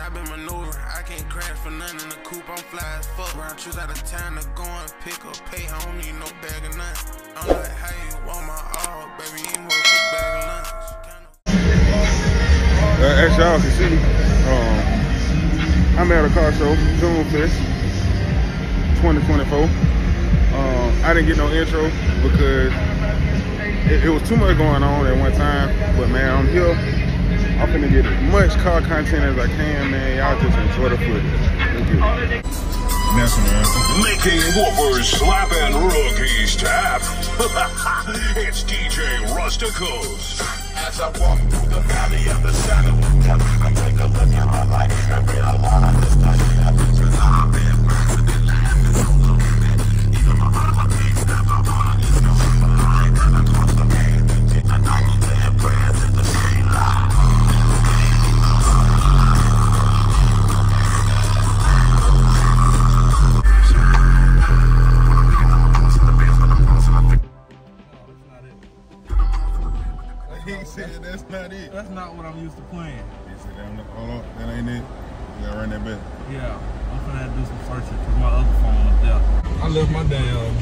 I've been maneuvering. I can't crash for nothing in the coupe. I'm fly as fuck. Round trips out of town to go and pick up pay. I don't need no bag of nothing. I'm like, how you want my all, baby? You ain't worth a bag of lunch. As y'all can see, I'm at a car show, June 5th, 2024. I didn't get no intro because it was too much going on at one time. But man, I'm here. I'm finna get as much car content as I can, man. Y'all just enjoy the footage. Making whoopers slap and rookies tap. It's DJ Rusticos. As I walk through the valley of the shadow of death, I take a look at my life and realize this life since I've been burned in land is so loaded. Even my enemies never mind. It's no lie that I cross the pain. I know their prayers in the same lie. He said that's not it. That's not what I'm used to playing. He said, hold on, that ain't it. You gotta run that back. Yeah, I'm finna have to do some searching because my other phone up there. I left my damn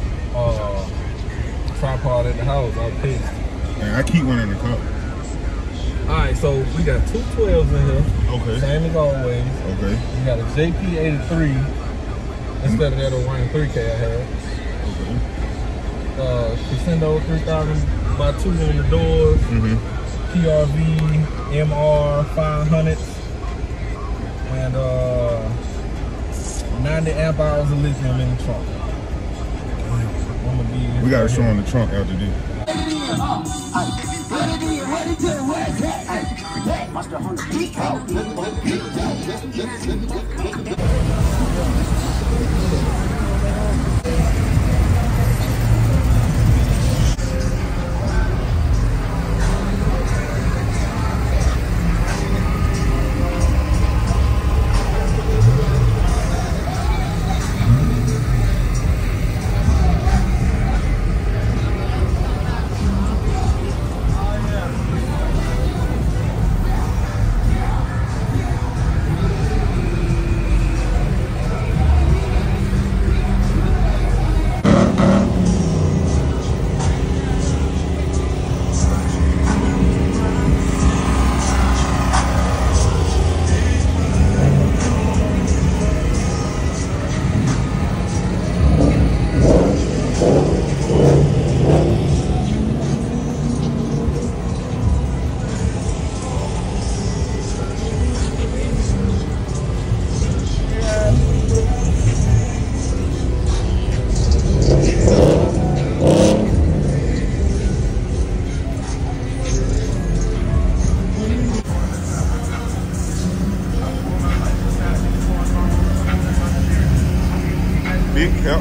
tripod at the house. I was pissed. Man, I keep one in the car. Alright, so we got two 12s in here. Okay. Same as always. Okay. We got a JP83 instead of that Orion 3K I had. Okay. Crescendo 3000 by 2 on the doors. PRV MR 500 and 90 amp hours of lithium in the trunk. We gotta show him the trunk after this. Big help.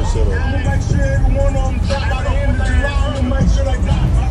set up. I'm gonna make sure every one of them drop by the end of July. I'm gonna make sure they got it.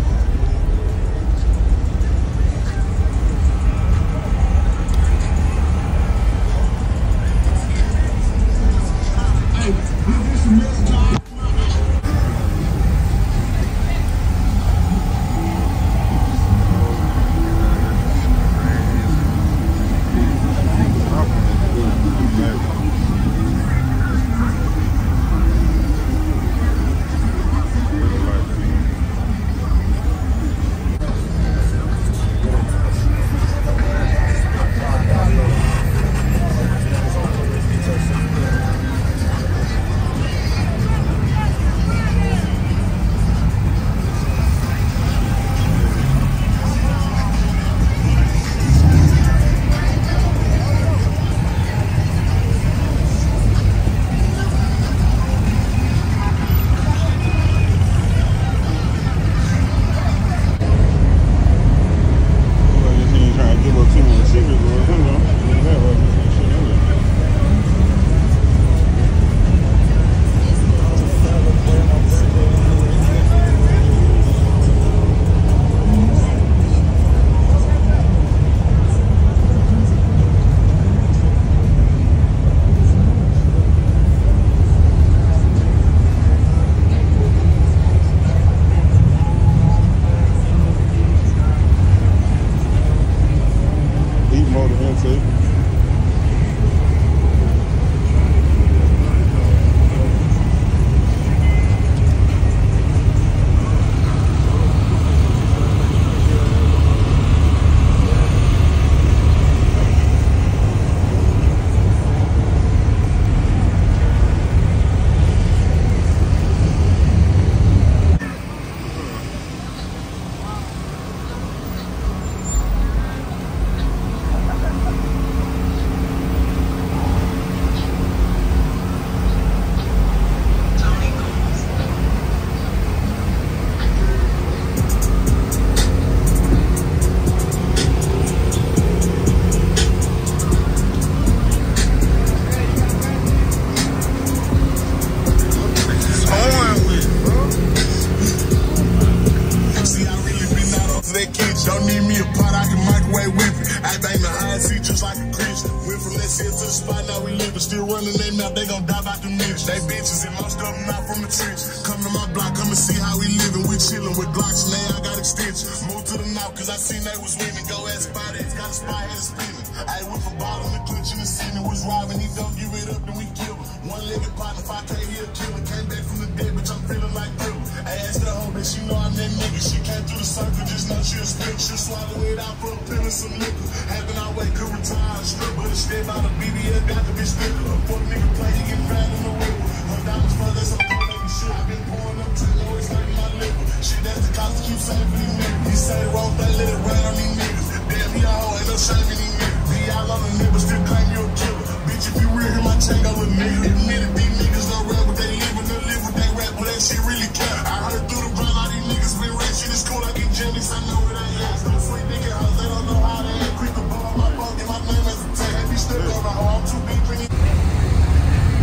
They gon' dive out them niggas. They bitches and most of them not from the trench. Come to my block, come and see how we living. We chillin' with Glocks and I got extensions. Move to the north, cause I seen they was winning. Go ask Spotties, got a spot head spinning. I went from bottom to clutch in the city. Was robbing, he don't give it up, then we kill him. One-legged partner, 5K, he a killer. Came back from the dead, bitch, I'm feeling like Thriller. I asked the hoe that she know I'm that nigga. She came through the circle, just know she a spit. She'll swallow it out for a pill and some liquor. Having our way, could retire, strip, but instead by the BBL, got to be sticker. A fuck nigga play, he get mad in the river. Her diamonds for that's some cold shit. I been pouring up to know it's hurting my liver. Shit, that's the cost to keep saying for these niggas. He say the wrong thing, let it rain on these niggas. Damn, he a hoe, ain't no shame in these niggas. Be all on the niggas, still claim you a killer. Bitch, if you real, hear my chain go with nigga. Admit it, these niggas don't rap what they live and they live what they rap, but that shit really count. I heard through the grind, all these niggas been rap. Shit is cool, I get jellies, I know it ain't ass. Them sweet nigga hoes, they don't know how they act. Quick to blow on my phone, get my name as a tag. They be stuck on my arm, too big for these.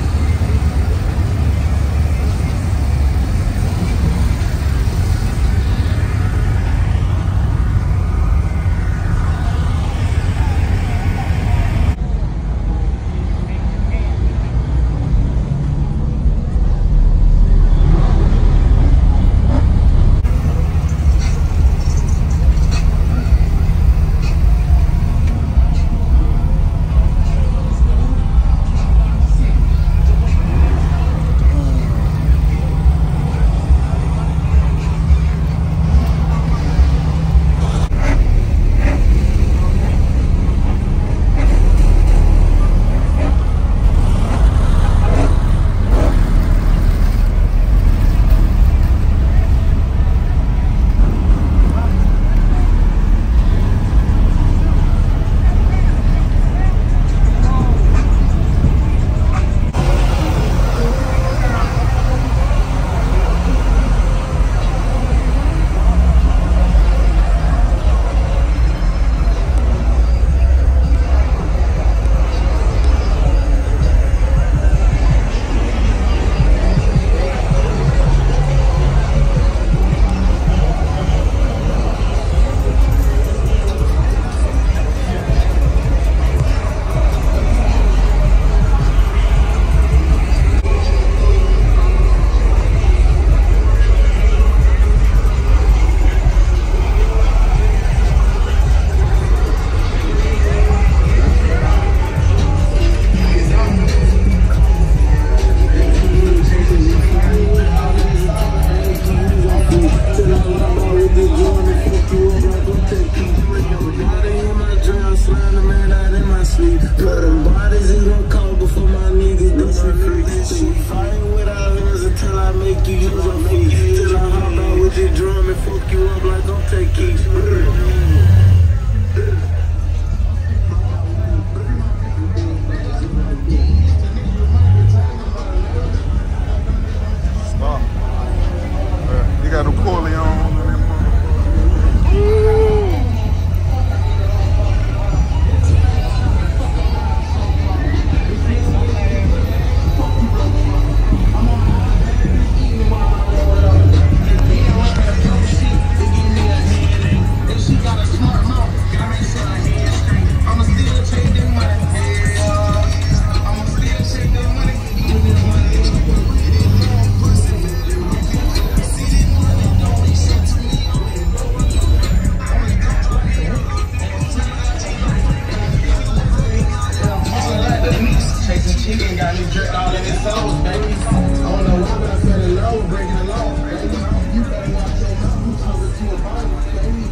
low, breaking the law, baby. You better watch your mouth. You talking to a body, baby.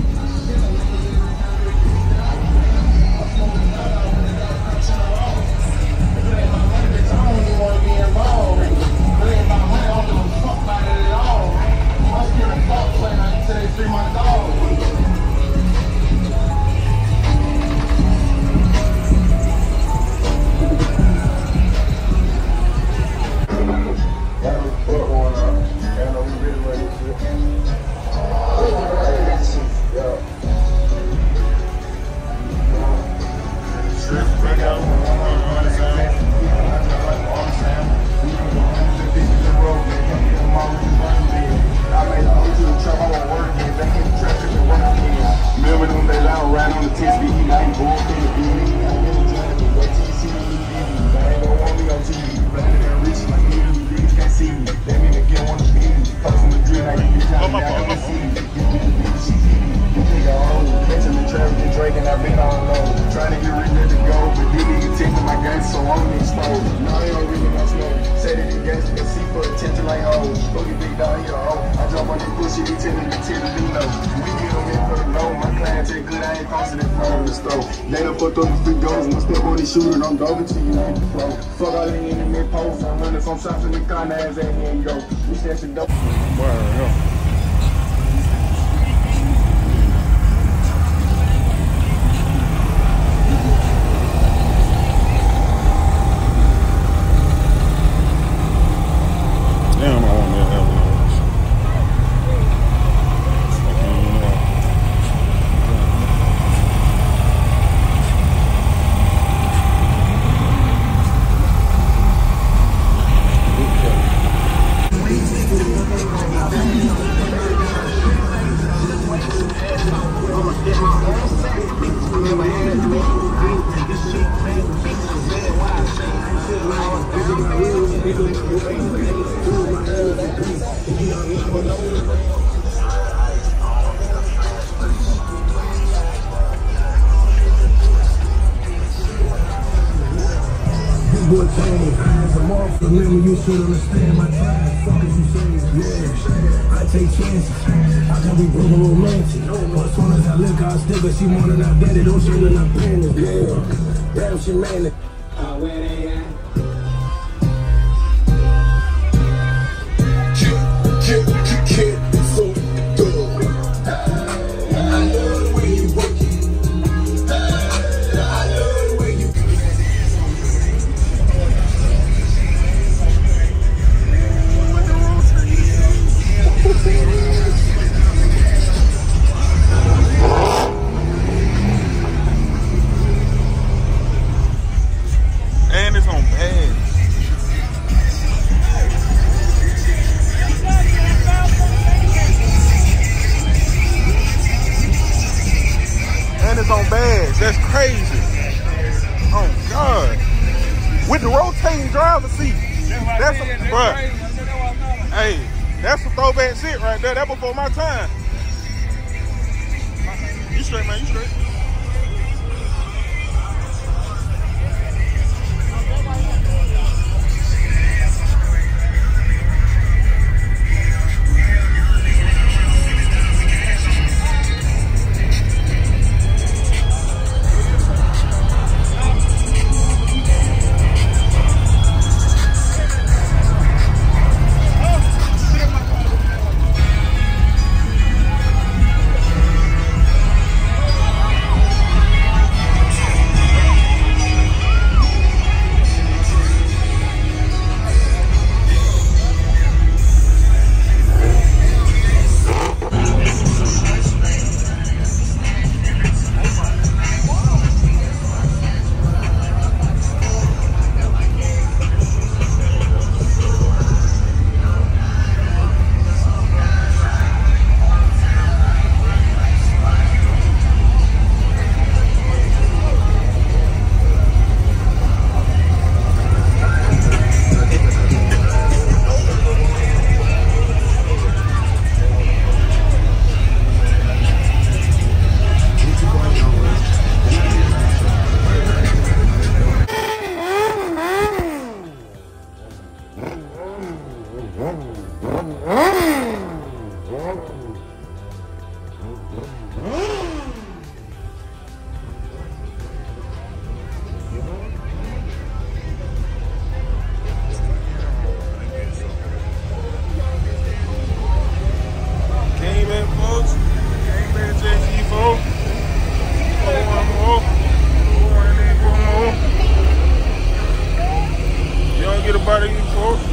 I don't even want to be involved. Worry about money, I don't give a fuck about it at all. I'm scared of fuck playing until they free my dog. Shooter, I'm going to you in the flow. Fuck all the enemy posts. I'm running some shots in the car, now as that hand go. We stand to dope. Damn, I want that avalanche. Remember, you should understand my time. Fuck as you say, yeah. I take chances. I can be broken romantic. But as soon as I look, I'll stick her. She more than I bet it. Don't show than I plan it. Yeah. Damn, she man it. Where they at? And it's on bad. And it's on bad. That's crazy. Oh God. With the rotating driver seat. That's a, bruh. Hey, that's some throwback shit right there. That before my time. You straight, man. You straight. Came in, folks. Came in, JC, folks. One more. One more. You don't get a bite of you, folks.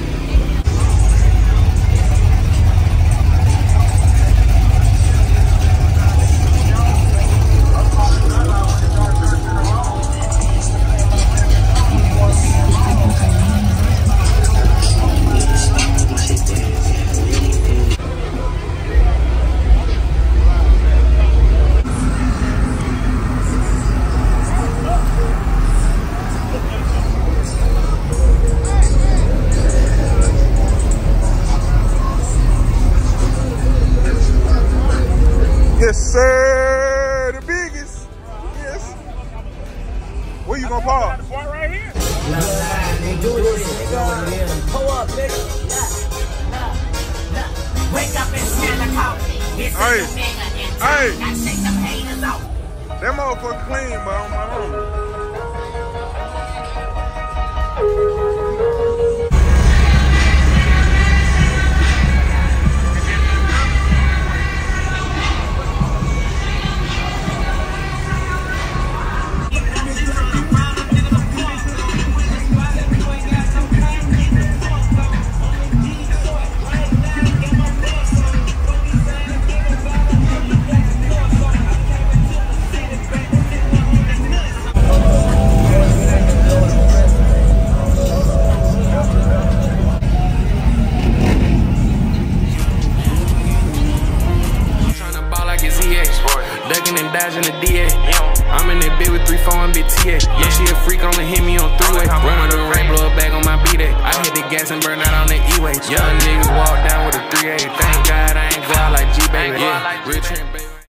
Yes, sir. The biggest. Yes. Where you gonna park? Right here. They do this, nigga. Pull up, nigga. Wake up and smell the coffee. It's Hey. a nigga in Hey. town. I shake them haters off. That motherfucker clean, but on my own. Ducking and dodging the DA. I'm in that bit with 3-4 and big TA. Yeah, she a freak, only hit me on 3-way. Run with the rain, blow it back on my B-Day. I hit the gas and burn out on the E-way. Young niggas walk down with